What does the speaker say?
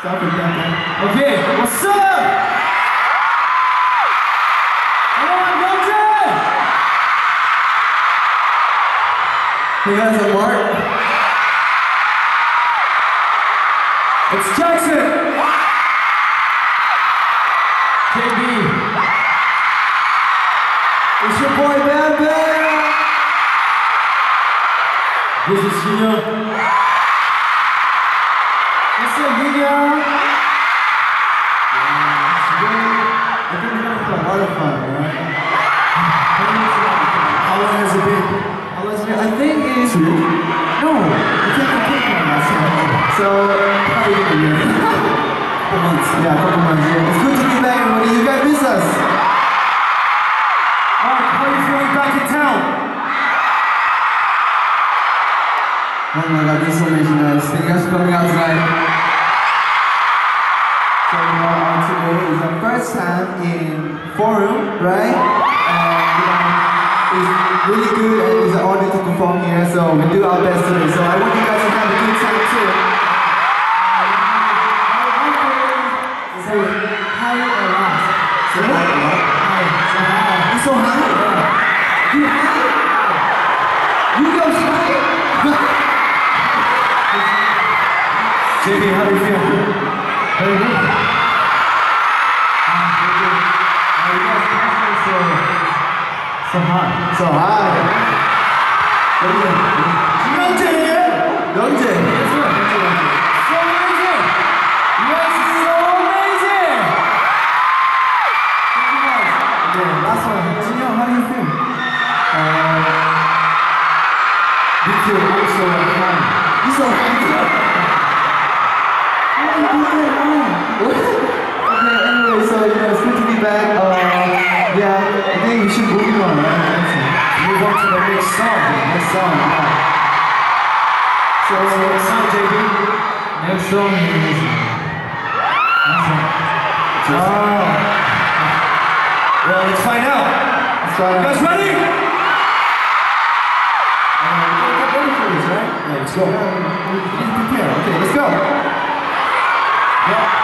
Stop it, man. Okay, what's up? Come on, Mountain! Hey guys, I'm Mark. It's Jackson! KB! It's your boy, Bam Bam! This is Junior. What's up, Junior? I think we're gonna have a lot of fun, right? How long has it been? I think it's... No, we can't complete one last time. So, probably a year. Couple months. Yeah, a couple months, yeah. It's good to be back, everybody. You guys miss us. Mark, how are you feeling back in town? Oh my god, this is so amazing, guys. Thank you guys for coming out tonight. So, today is our first time in Forum, right? It's really good and it's an honor to perform here, so we do our best today. So I want you guys to have a good time too. Say hi or last. Say hi or what? Hi. Say hi. You so high? You high? You go high? JB, how do you feel? Very good. So high. So high. 영재! 영재! So amazing! Yes, so amazing! Thank you guys. Okay, last one. Junior, how do you feel? Me too, I'm so high. You so high? Okay, anyway, so it's good to be back. Yeah, I think we should move on, right? Move on to the next song. Next song. So, next song, JB. Next song is... Well, let's find out. Let's try You guys ready? Get ready for this, right? Yeah, let's go. We need to prepare. Okay, let's go. Yeah.